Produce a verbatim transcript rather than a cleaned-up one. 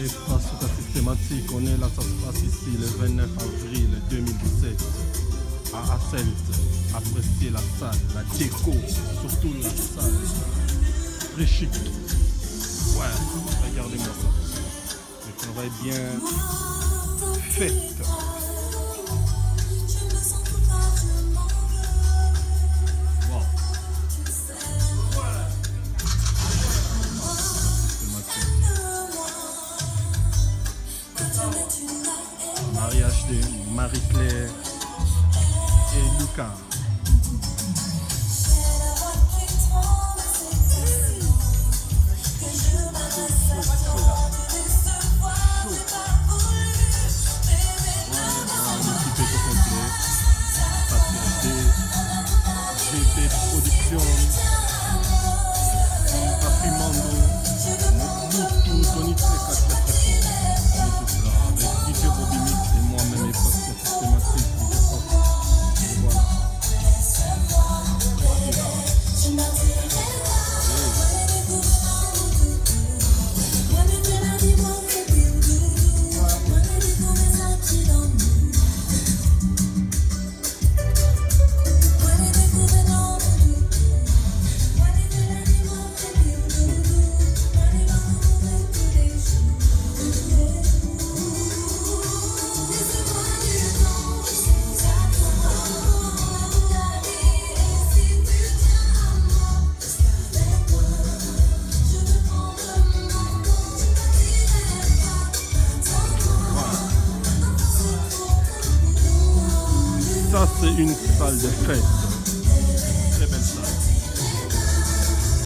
Et face à cette thématique, on est là, ça se passe ici le vingt-neuf avril deux mille dix-sept à Asselt. Appréciez la salle, la déco, surtout la salle. Très chic. Ouais, regardez-moi ça. Le travail bien fait. Wow. Mariage de Marie-Claire et Lucas. Ça, c'est une salle de fête.